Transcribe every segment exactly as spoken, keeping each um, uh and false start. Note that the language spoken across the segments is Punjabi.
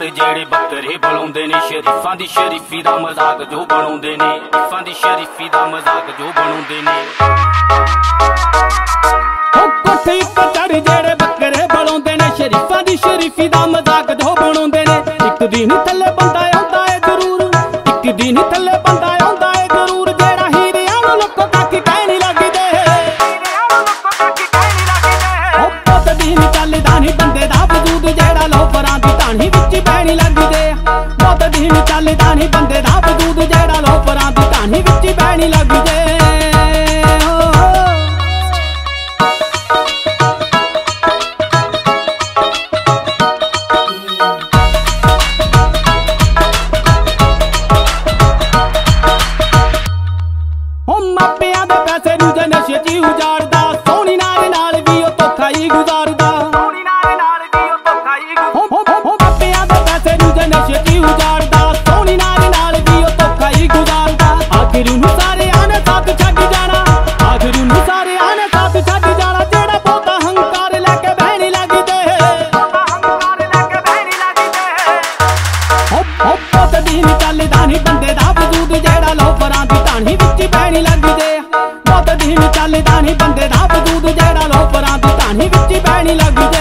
ਜਿਹੜੇ ਬੱਕਰੇ ਬੁਲਾਉਂਦੇ ਨੇ ਸ਼ਰੀਫਾਂ ਦੀ ਸ਼ਰੀਫੀ ਦਾ ਮਜ਼ਾਕ ਜੋ ਬਣਾਉਂਦੇ ਨੇ ਸ਼ਰੀਫਾਂ ਦੀ ਸ਼ਰੀਫੀ ਦਾ ਮਜ਼ਾਕ ਜੋ ਬਣਾਉਂਦੇ ਨੇ ਉਹ ਕੋਠੇ ਉੱਤੇ ਚੜ ਜਿਹੜੇ ਬੱਕਰੇ ਬੁਲਾਉਂਦੇ ਨੇ ਸ਼ਰੀਫਾਂ ਦੀ ਸ਼ਰੀਫੀ ਦਾ ਮਜ਼ਾਕ ਜੋ ਬਣਾਉਂਦੇ ਨੇ ਇੱਕ ਦਿਨ ਥੱਲੇ ਬੰਦਾ ਆਉਂਦਾ ਏ ਜ਼ਰੂਰ ਇੱਕ ਦਿਨ ਥੱਲੇ ਬੰਦਾ ਆਉਂਦਾ ਏ ਜ਼ਰੂਰ ਜਿਹੜਾ ਹੀਰਿਆਂ ਨੂੰ ਲੋਕੋ ਤੱਕ ਕਹਿ ਨਹੀਂ ਲੱਗਦੇ ਉਹ ਪਤ ਦਿਨ ਚੱਲਦਾ ਨਹੀਂ ਬੰਦੇ ਦਾ ਵਜੂਦ ਜਿਹੜਾ ਲੋਫਰਾਂ ਦੀ ਢਾਣੀ ਵਿੱਚ ਬਹਿਣੀ ਲੱਗਦੇ ਬਹੁਤ ਦਿਨ ਚੱਲਦਾ ਨਹੀਂ ਬੰਦੇ ਦਾ ਵਜੂਦ ਜਿਹੜਾ ਲੋਫਰਾਂ ਦੀ ਢਾਣੀ ਵਿੱਚ ਬਹਿਣੀ ਲੱਗਦੇ ਉਹ ਮਾਪਿਆਂ ਦੇ ਪੈਸੇ ਨੂੰ ਜੇ ਨਸ਼ੇ 'ਚ ਉਜਾੜਦਾ ਸੋਹਣੀ ਨਾਲ ਨਾਲ ਵੀ ਉਹ ਧੋਖਾ ਹੀ ਗੁਜ਼ਾਰਦਾ ਉਜਾੜਦਾ ਸੋਹਣੀ ਨਾਲ ਨਾਲ ਵੀ ਉਹ ਧੋਖਾ ਹੀ ਗੁਜ਼ਾਰਦਾ ਆਖਿਰ ਨੂੰ ਸਾਰਿਆਂ ਨੇ ਸਾਥ ਛੱਡ ਜਾਣਾ ਆਖਿਰ ਨੂੰ ਸਾਰਿਆਂ ਨੇ ਸਾਥ ਛੱਡ ਜਾਣਾ ਜਿਹੜਾ ਬਹੁਤਾ ਹੰਕਾਰ ਲੈ ਕੇ ਬਹਿਣੀ ਲੱਗਦੇ ਉਹ ਬਹੁਤ ਦਿਨ ਚੱਲਦਾ ਨਹੀਂ ਬੰਦੇ ਦਾ ਵਜੂਦ ਜਿਹੜਾ ਲੋਫਰਾਂ ਦੀ ਢਾਣੀ ਵਿੱਚ ਬਹਿਣੀ ਲੱਗਦੇ ਬਹੁਤ ਦਿਨ ਚੱਲਦਾ ਨਹੀਂ ਬੰਦੇ ਦਾ ਵਜੂਦ ਜਿਹੜਾ ਲੋਫਰਾਂ ਦੀ ਢਾਣੀ ਵਿੱਚ ਬਹਿਣੀ ਲੱਗਦੇ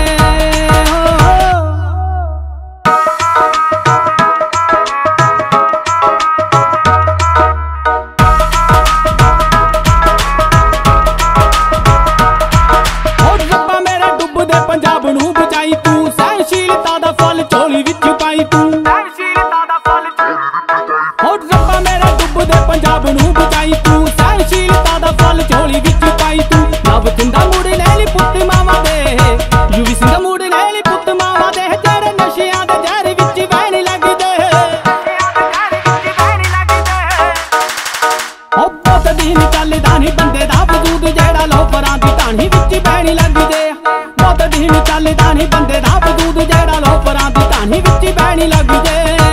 ਪੰਜਾਬ ਨੂੰ ਬਚਾਈ ਤੂੰ ਸਹਿਣਸ਼ੀਲਤਾ ਦਾ ਫਲ ਝੋਲੀ ਵਿੱਚ ਪਾਈ ਤੂੰ ਸਹਿਣਸ਼ੀਲਤਾ ਦਾ ਫਲ ਹੋ ਰੱਬਾ ਮੇਰਾ ਡੁੱਬਦੇ ਪੰਜਾਬ ਨੂੰ ਬਚਾਈ ਤੂੰ ਸਹਿਣਸ਼ੀਲਤਾ ਦਾ ਫਲ ਝੋਲੀ ਵਿੱਚ ਪਾਈ ਤੂੰ ਨਵ ਚਿੰਦਾ ਮੁੜ ਲੈ ਲਈ ਪੁੱਤ ਮਾਵਾਂ ਦੇ ਯੂਵੀ ਸਿੰਘ ਮੁੜ ਲੈ ਲਈ ਪੁੱਤ ਮਾਵਾਂ ਦੇ ਜਿਹੜੇ ਨਸ਼ਿਆਂ ਦੇ ਜ਼ਹਿਰ ਵਿੱਚ ਵਹਿਣ ਲੱਗਦੇ ਉਹ ਬਹੁਤ ਦਿਨ ਚੱਲਦਾ ਨਹੀਂ ਬੰਦੇ ਦਾ ਵਜੂਦ ਜਿਹੜਾ ਲੋਫਰਾਂ ਦੀ ਢਾਣੀ ਵਿੱਚ ਬਹਿਣ ਲੱਗਦੇ ਬਹੁਤ ਦਿਨ ਚੱਲਦਾ ਨਹੀਂ ਬੰਦੇ ਦਾ ਵਜੂਦ ਜਿਹੜਾ ਲੋਫਰਾਂ ਦੀ ਢਾਣੀ ਵਿੱਚ ਬਹਿਣੀ ਲੱਗਦੇ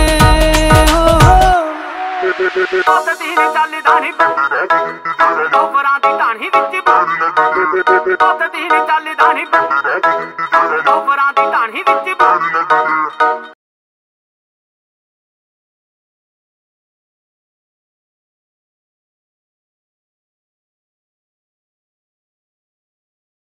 ਬਹੁਤ ਦਿਨ ਚੱਲਦਾ ਨਹੀਂ ਲੋਫਰਾਂ ਦੀ ਢਾਣੀ ਵਿੱਚ ਬਹੁਤ ਦਿਨ ਚੱਲਦਾ ਨਹੀਂ ਲੋਫਰਾਂ ਦੀ ਢਾਣੀ ਵਿੱਚ